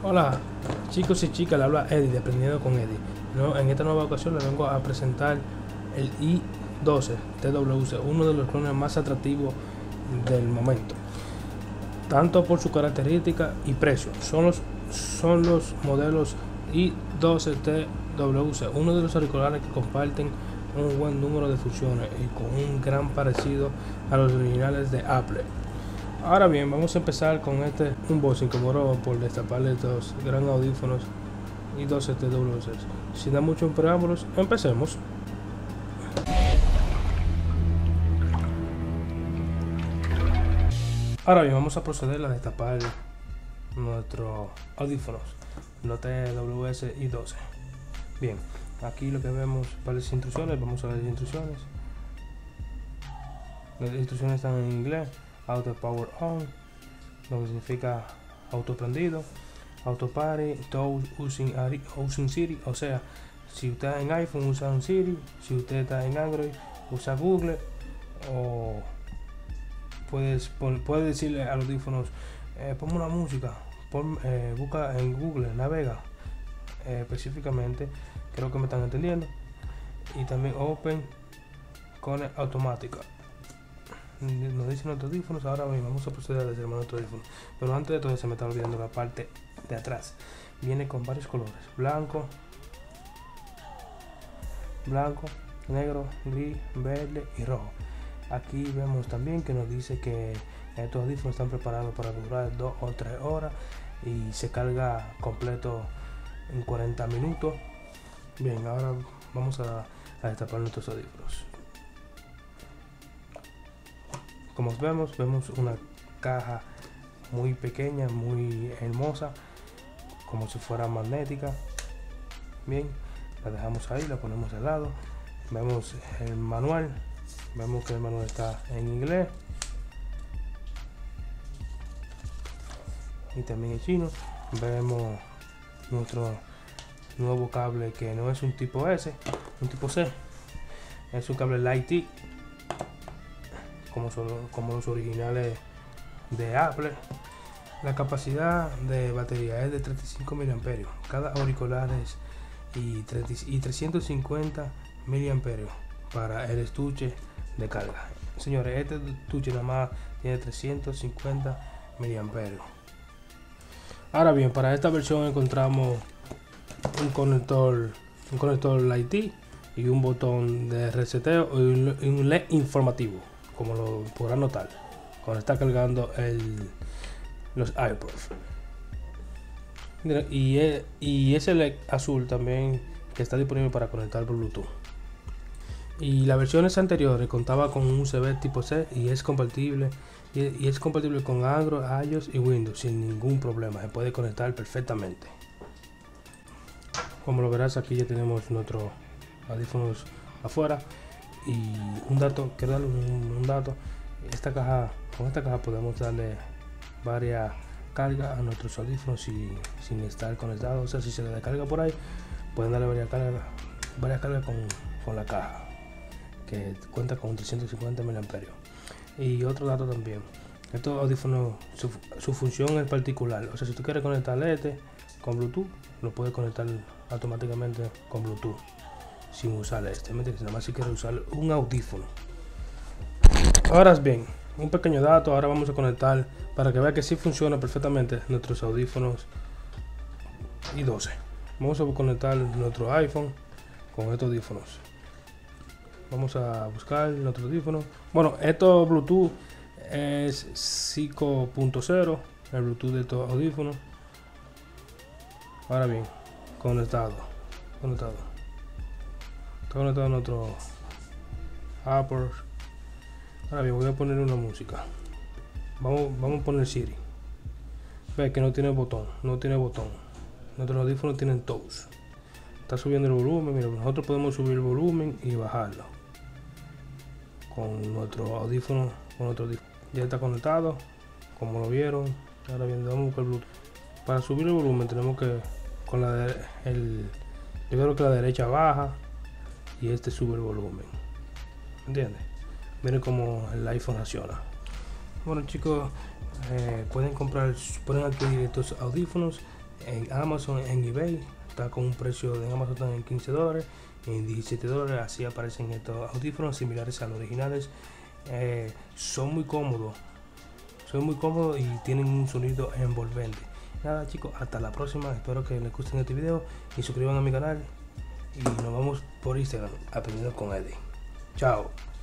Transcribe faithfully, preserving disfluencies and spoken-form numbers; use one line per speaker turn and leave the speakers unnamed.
Hola chicos y chicas, le habla Eddie de Aprendiendo con Eddie. ¿No? En esta nueva ocasión les vengo a presentar el i doce T W C, uno de los clones más atractivos del momento, tanto por su característica y precio. Son los, son los modelos i doce T W C, uno de los auriculares que comparten un buen número de funciones y con un gran parecido a los originales de Apple. Ahora bien, vamos a empezar con este unboxing que moró por destaparle estos gran audífonos i doce T W C. Sin dar muchos preámbulos, empecemos. Ahora bien, vamos a proceder a destapar nuestros audífonos, los T W C i doce. Bien, aquí lo que vemos, varias instrucciones, vamos a ver las instrucciones. Las instrucciones están en inglés. Auto Power On, lo que significa auto prendido. Auto Party, Touch using, using Siri, o sea, si usted está en iPhone usa un Siri, si usted está en Android usa Google, o puedes puede decirle a los audífonos, eh, ponme una música, pon, eh, busca en Google, navega, eh, específicamente, creo que me están entendiendo. Y también Open Connect automática. Nos dicen nuestros audífonos. Ahora bien, vamos a proceder a desarmar nuestro audífono, pero antes de todo se me está olvidando la parte de atrás. Viene con varios colores: blanco, blanco, negro, gris, verde y rojo. Aquí vemos también que nos dice que estos audífonos están preparados para durar dos o tres horas y se carga completo en cuarenta minutos. Bien, ahora vamos a, a destapar nuestros audífonos. Como vemos, vemos una caja muy pequeña, muy hermosa, como si fuera magnética. Bien, la dejamos ahí, la ponemos al lado. Vemos el manual, vemos que el manual está en inglés y también en chino. Vemos nuestro nuevo cable, que no es un tipo S, un tipo C, es un cable Lightning, como, son, como los originales de Apple. La capacidad de batería es de treinta y cinco miliamperios hora. Cada auricular es y, y trescientos cincuenta miliamperios hora para el estuche de carga. Señores, este estuche nada más tiene trescientos cincuenta miliamperios hora. Ahora bien, para esta versión encontramos un conector, un conector Lightning y un botón de reseteo y un, y un L E D informativo, como lo podrán notar cuando está cargando el, los iPods. Y, y ese L E D azul también, que está disponible para conectar por Bluetooth. Y las versiones anteriores contaba con un U S B tipo C y es compatible y, y es compatible con Android, iOS y Windows sin ningún problema. Se puede conectar perfectamente. Como lo verás, aquí ya tenemos nuestros audífonos afuera. Y un dato, quiero darle un, un dato. Esta caja, con esta caja podemos darle varias cargas a nuestros audífonos y, sin estar conectados. O sea, si se le descarga por ahí, pueden darle varias cargas, varias cargas con, con la caja, que cuenta con trescientos cincuenta miliamperios hora. Y otro dato también, estos audífonos, su, su función es particular. O sea, si tú quieres conectar este con Bluetooth, lo puedes conectar automáticamente con Bluetooth sin usar este, ¿me entiendes? Nada más si quieres usar un audífono. Ahora bien, un pequeño dato. Ahora vamos a conectar para que vea que sí funciona perfectamente nuestros audífonos i doce. Vamos a conectar nuestro iPhone con estos audífonos. Vamos a buscar nuestro audífono. Bueno, esto Bluetooth es cinco punto cero, el Bluetooth de estos audífonos. Ahora bien, conectado, conectado. Está conectado a nuestro Apple. Ahora bien, voy a poner una música. Vamos, vamos a poner Siri. Ve que no tiene botón, no tiene botón. Nuestros audífonos tienen touch. Está subiendo el volumen. Mira, nosotros podemos subir el volumen y bajarlo con nuestro audífono, con nuestro audífono. Ya está conectado, como lo vieron. Ahora bien, vamos a buscar el Bluetooth. Para subir el volumen tenemos que con la de, el yo creo que la derecha baja y este sube el volumen, ¿entiendes? Miren cómo el iPhone reacciona. Bueno chicos, eh, pueden comprar, pueden adquirir estos audífonos en Amazon, en eBay. Está con un precio de Amazon están en quince dólares, en diecisiete dólares. Así aparecen estos audífonos similares a los originales. Eh, son muy cómodos, son muy cómodos y tienen un sonido envolvente. Nada chicos, hasta la próxima. Espero que les guste este video y suscriban a mi canal. Y nos vemos por Instagram, aprendiendo con Eddie. Chao.